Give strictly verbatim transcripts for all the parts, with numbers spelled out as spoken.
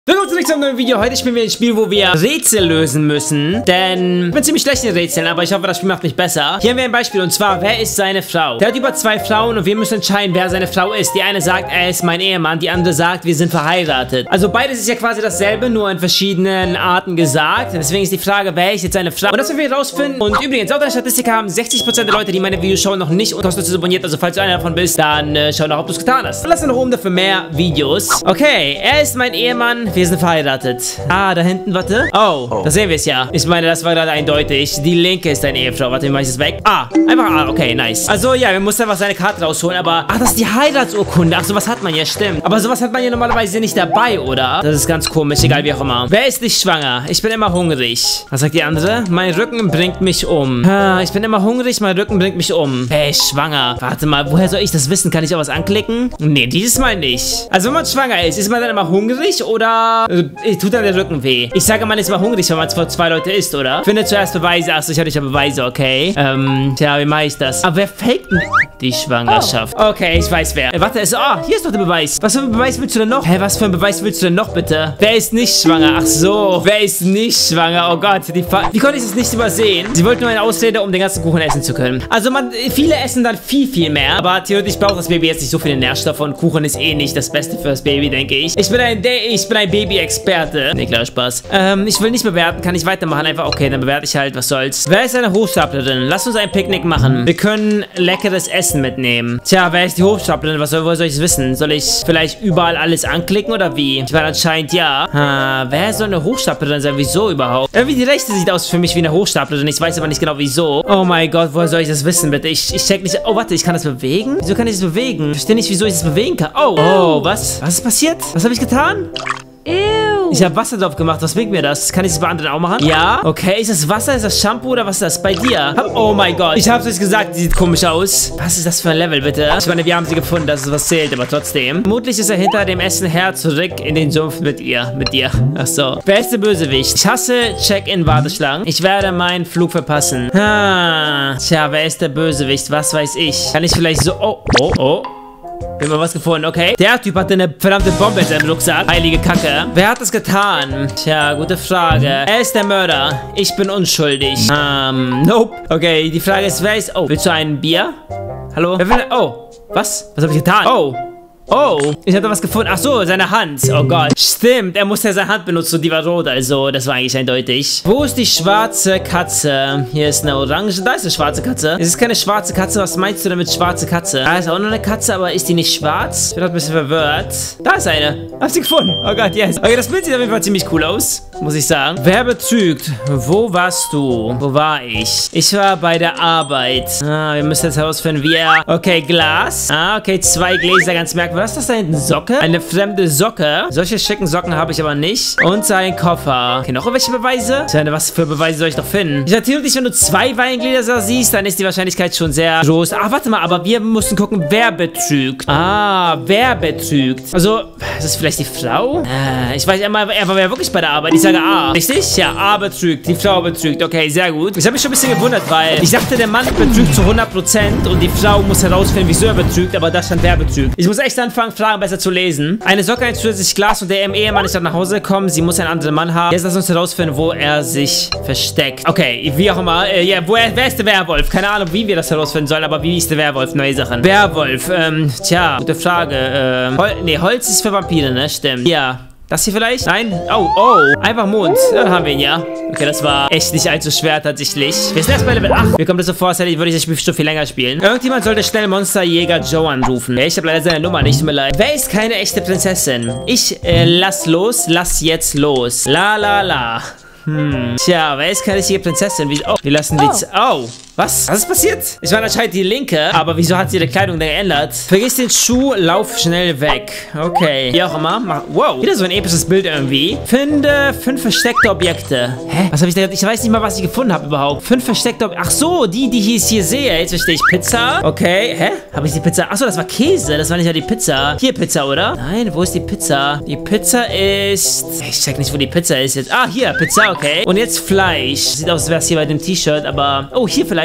Willkommen zurück zu einem neuen Video. Heute spielen wir ein Spiel, wo wir Rätsel lösen müssen. Denn ich bin ziemlich schlecht in Rätseln, aber ich hoffe, das Spiel macht mich besser. Hier haben wir ein Beispiel und zwar, wer ist seine Frau? Der hat über zwei Frauen und wir müssen entscheiden, wer seine Frau ist. Die eine sagt, er ist mein Ehemann, die andere sagt, wir sind verheiratet. Also beides ist ja quasi dasselbe, nur in verschiedenen Arten gesagt. Und deswegen ist die Frage, wer ist jetzt seine Frau? Und das werden wir herausfinden. Und übrigens, laut der Statistik haben sechzig Prozent der Leute, die meine Videos schauen, noch nicht kostenlos abonniert. Also falls du einer davon bist, dann äh, schau nach, ob du es getan hast. Und lass noch oben dafür mehr Videos. Okay, er ist mein Ehemann, wir sind verheiratet. Ah, da hinten, warte. Oh, oh. Da sehen wir es ja. Ich meine, das war gerade eindeutig. Die linke ist deine Ehefrau. Warte, wie mache ich das weg? Ah, einfach Ah, okay, nice. Also, ja, wir mussten einfach seine Karte rausholen, aber... Ach, das ist die Heiratsurkunde. Ach, sowas hat man ja, stimmt. Aber sowas hat man ja normalerweise nicht dabei, oder? Das ist ganz komisch, egal wie auch immer. Wer ist nicht schwanger? Ich bin immer hungrig. Was sagt die andere? Mein Rücken bringt mich um. Ah, ich bin immer hungrig, mein Rücken bringt mich um. Wer ist schwanger? Warte mal, woher soll ich das wissen? Kann ich auch was anklicken? Nee, dieses Mal nicht. Also, wenn man schwanger ist, ist man dann immer hungrig oder... Äh, tut dann der Rücken weh? Ich sage, man ist mal hungrig, wenn man vor zwei Leute isst, oder? Finde zuerst Beweise. Achso, ich hatte ja Beweise, okay. Ähm, tja, wie mache ich das? Aber wer faked denn die Schwangerschaft? Oh. Okay, ich weiß wer. Äh, warte, ist, ah, hier ist doch der Beweis. Was für ein Beweis willst du denn noch? Hä, was für ein Beweis willst du denn noch, bitte? Wer ist nicht schwanger? Ach so, wer ist nicht schwanger? Oh Gott, die Fa wie konnte ich das nicht übersehen? Sie wollten nur eine Ausrede, um den ganzen Kuchen essen zu können. Also, man, viele essen dann viel, viel mehr. Aber theoretisch braucht das Baby jetzt nicht so viele Nährstoffe und Kuchen ist eh nicht das Beste für das Baby, denke ich. Ich bin ein, ich bin ein Baby-Experte. Nee, klar, Spaß. Ähm, ich will nicht bewerten, kann ich weitermachen. Einfach, okay, dann bewerte ich halt, was soll's. Wer ist eine Hochstaplerin? Lass uns ein Picknick machen. Wir können leckeres Essen mitnehmen. Tja, wer ist die Hochstaplerin? Was soll, woher soll ich es wissen? Soll ich vielleicht überall alles anklicken oder wie? Ich meine, anscheinend ja. Ha, wer soll eine Hochstaplerin sein? Wieso überhaupt? Irgendwie die rechte sieht aus für mich wie eine Hochstaplerin. Ich weiß aber nicht genau wieso. Oh mein Gott, woher soll ich das wissen, bitte? Ich, ich check nicht. Oh, warte, ich kann das bewegen? Wieso kann ich das bewegen? Ich verstehe nicht, wieso ich das bewegen kann. Oh, oh, was? Was ist passiert? Was habe ich getan? Ew. Ich habe Wasser drauf gemacht. Was bringt mir das? Kann ich das bei anderen auch machen? Ja. Okay, ist das Wasser? Ist das Shampoo oder was ist das bei dir? Oh mein Gott. Ich habe es euch gesagt, die sieht komisch aus. Was ist das für ein Level, bitte? Ich meine, wir haben sie gefunden, dass es was zählt, aber trotzdem. Vermutlich ist er hinter dem Essen her zurück in den Sumpf mit ihr. Mit dir. Ach so. Wer ist der Bösewicht? Ich hasse Check-in-Warteschlangen. Ich werde meinen Flug verpassen. Ah. Tja, wer ist der Bösewicht? Was weiß ich? Kann ich vielleicht so... Oh, oh, oh. Wir haben was gefunden, okay. Der Typ hatte eine verdammte Bombe in seinem Rucksack. Heilige Kacke. Wer hat das getan? Tja, gute Frage. Er ist der Mörder. Ich bin unschuldig. Ähm, nope. Okay, die Frage ist, wer ist... Oh, willst du ein Bier? Hallo? Wer will... Oh, was? Was habe ich getan? Oh. Oh, ich habe da was gefunden. Ach so, seine Hand. Oh Gott. Stimmt, er musste ja seine Hand benutzen und die war rot. Also, das war eigentlich eindeutig. Wo ist die schwarze Katze? Hier ist eine orange. Da ist eine schwarze Katze. Es ist keine schwarze Katze. Was meinst du damit schwarze Katze? Da ist auch noch eine Katze, aber ist die nicht schwarz? Ich bin ein bisschen verwirrt. Da ist eine. Hab sie gefunden. Oh Gott, yes. Okay, das Bild sieht auf jeden Fall ziemlich cool aus. Muss ich sagen. Wer betrügt? Wo warst du? Wo war ich? Ich war bei der Arbeit. Ah, wir müssen jetzt herausfinden, wie er... Okay, Glas. Ah, okay, zwei Gläser, ganz merkwürdig. Was ist das da hinten? Socke? Eine fremde Socke. Solche schicken Socken habe ich aber nicht. Und sein Koffer. Okay, noch irgendwelche Beweise? Meine, was für Beweise soll ich doch finden? Ich natürlich nicht, wenn du zwei Weingläser siehst, dann ist die Wahrscheinlichkeit schon sehr groß. Ah, warte mal, aber wir mussten gucken, wer betrügt. Ah, wer betrügt? Also, ist das vielleicht die Frau? Äh, ich weiß, er war, er war ja wirklich bei der Arbeit. Ich sage A. Richtig? Ja, A betrügt. Die Frau betrügt. Okay, sehr gut. Ich habe mich schon ein bisschen gewundert, weil ich dachte, der Mann betrügt zu hundert Prozent und die Frau muss herausfinden, wieso er betrügt, aber da stand, wer betrügt. Ich muss echt anfangen, Fragen besser zu lesen. Eine Socke, ein zusätzliches Glas und der Ehemann ist dann nach Hause gekommen. Sie muss einen anderen Mann haben. Jetzt lass uns herausfinden, wo er sich versteckt. Okay, wie auch immer. Äh, ja, wo er, wer ist der Werwolf? Keine Ahnung, wie wir das herausfinden sollen, aber wie ist der Werwolf? Neue Sachen. Werwolf, ähm, tja, gute Frage. Ähm, Hol nee, Holz ist für Vampire, ne? Stimmt. Ja. Das hier vielleicht? Nein? Oh, oh. Einfach Mond. Dann haben wir ihn, ja. Okay, das war echt nicht allzu schwer, tatsächlich. Wir sind erst bei Level acht. Mir kommt das so vor, als würde ich das Spiel schon viel länger spielen. Irgendjemand sollte schnell Monsterjäger Joe anrufen. Ich habe leider seine Nummer nicht, tut mir leid. Wer ist keine echte Prinzessin? Ich, äh, lass los. Lass jetzt los. La, la, la. Hm. Tja, wer ist keine richtige Prinzessin? Wie, oh, wir lassen die... Oh. Was? Was ist passiert? Ich war anscheinend die Linke, aber wieso hat sie ihre Kleidung denn geändert? Vergiss den Schuh, lauf schnell weg. Okay. Wie auch immer. Mach, wow. Wieder so ein episches Bild irgendwie. Finde fünf versteckte Objekte. Hä? Was habe ich da? Ich weiß nicht mal, was ich gefunden habe überhaupt. Fünf versteckte Objekte. Ach so, die, die ich hier sehe. Jetzt verstehe ich. Pizza. Okay. Hä? Habe ich die Pizza? Ach so, das war Käse. Das war nicht ja die Pizza. Hier Pizza, oder? Nein, wo ist die Pizza? Die Pizza ist... Ich check nicht, wo die Pizza ist jetzt. Ah, hier. Pizza, okay. Und jetzt Fleisch. Sieht aus, als wäre es hier bei dem T-Shirt, aber... Oh, hier vielleicht.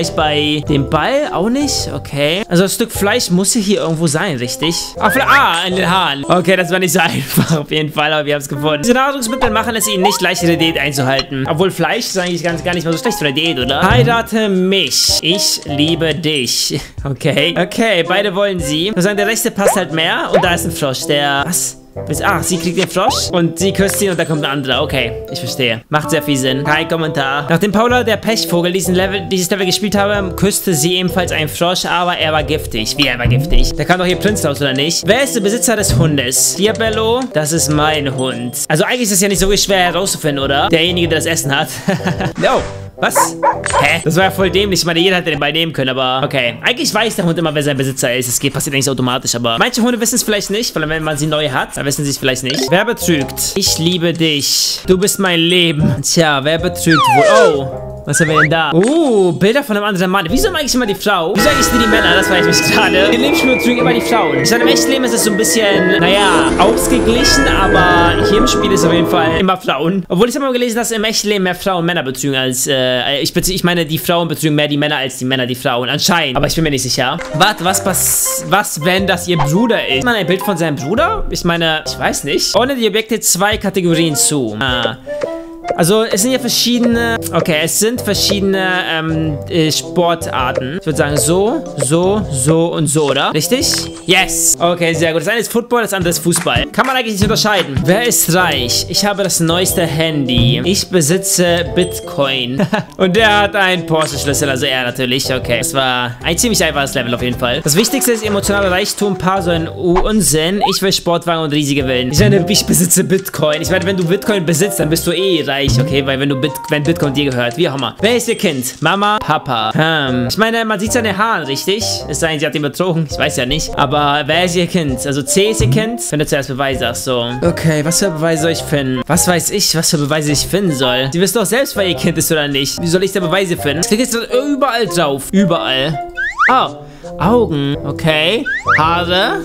Fleisch bei dem Ball? Auch nicht? Okay. Also das Stück Fleisch muss ja hier irgendwo sein, richtig? Ah, ah, in den Haaren. Okay, das war nicht so einfach auf jeden Fall, aber wir haben es gefunden. Diese Nahrungsmittel machen es ihnen nicht leicht, ihre Diät einzuhalten. Obwohl Fleisch ist eigentlich ganz, gar nicht mal so schlecht für eine Diät, oder? Heirate mich. Ich liebe dich. Okay. Okay, beide wollen sie. Wir sagen, der rechte passt halt mehr. Und da ist ein Frosch, der... Was? Ah, sie kriegt den Frosch und sie küsst ihn und da kommt ein anderer. Okay, ich verstehe. Macht sehr viel Sinn. Kein Kommentar. Nachdem Paula, der Pechvogel, diesen Level, dieses Level gespielt habe, küsste sie ebenfalls einen Frosch, aber er war giftig. Wie, er war giftig? Da kam doch hier Prinz raus, oder nicht? Wer ist der Besitzer des Hundes? Diabello, das ist mein Hund. Also eigentlich ist es ja nicht so schwer herauszufinden, oder? Derjenige, der das Essen hat. No. Was? Hä? Das war ja voll dämlich. Ich meine, jeder hätte den Ball nehmen können, aber okay. Eigentlich weiß der Hund immer, wer sein Besitzer ist. Es geht, passiert eigentlich automatisch, aber manche Hunde wissen es vielleicht nicht, weil wenn man sie neu hat, dann wissen sie es vielleicht nicht. Wer betrügt? Ich liebe dich. Du bist mein Leben. Tja, wer betrügt wohl? Oh. Was haben wir denn da? Uh, Bilder von einem anderen Mann. Wieso eigentlich immer die Frau? Wieso eigentlich nie die Männer? Das frage ich mich gerade. In Lebensspielen betrügen immer die Frauen. Ich sage, im echten Leben ist es so ein bisschen, naja, ausgeglichen, aber hier im Spiel ist auf jeden Fall immer Frauen. Obwohl ich habe mal gelesen, dass im echten Leben mehr Frauen Männer betrügen als, äh, ich, ich meine, die Frauen betrügen mehr die Männer als die Männer die Frauen. Anscheinend. Aber ich bin mir nicht sicher. Warte, was pass, was, wenn das ihr Bruder ist? Ist man ein Bild von seinem Bruder? Ich meine, ich weiß nicht. Ordne die Objekte zwei Kategorien zu. Ah. Also, es sind ja verschiedene... Okay, es sind verschiedene ähm, äh, Sportarten. Ich würde sagen, so, so, so und so, oder? Richtig? Yes! Okay, sehr gut. Das eine ist Football, das andere ist Fußball. Kann man eigentlich nicht unterscheiden. Wer ist reich? Ich habe das neueste Handy. Ich besitze Bitcoin. Und der hat einen Porsche-Schlüssel, also er natürlich. Okay, das war ein ziemlich einfaches Level auf jeden Fall. Das Wichtigste ist emotionaler Reichtum, paar so ein Unsinn. Ich will Sportwagen und riesige Villen. Ich meine, ich besitze Bitcoin. Ich meine, wenn du Bitcoin besitzt, dann bist du eh reich. Okay, weil wenn du Bit wenn Bitcoin dir gehört, wie auch immer. Wer ist ihr Kind? Mama, Papa. Hm. Ich meine, man sieht seine Haare, richtig? Es sei denn, sie hat ihn betrogen. Ich weiß ja nicht. Aber wer ist ihr Kind? Also C ist ihr Kind? Finde zuerst Beweise. Ach so. Okay, was für Beweise soll ich finden? Was weiß ich, was für Beweise ich finden soll? Sie wissen doch selbst, wer ihr Kind ist oder nicht. Wie soll ich da Beweise finden? Ich kriege jetzt überall drauf. Überall. Oh. Augen. Okay. Haare.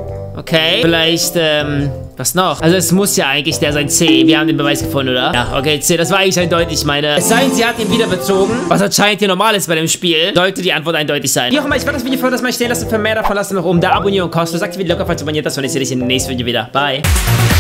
Okay. Vielleicht, ähm... was noch? Also es muss ja eigentlich der sein C. Wir haben den Beweis gefunden, oder? Ja, okay, C. Das war eigentlich eindeutig, meine. Es sei denn, sie hat ihn wieder betrogen. Was anscheinend hier normal ist bei dem Spiel. Sollte die Antwort eindeutig sein. Wie auch immer, ich werde das Video für das mal stehen lassen. Für mehr davon lasst ihr noch oben. Da abonnieren und kostenlos. Aktiviert die Glocke, falls ihr abonniert das. Und ich sehe dich in dem nächsten Video wieder. Bye.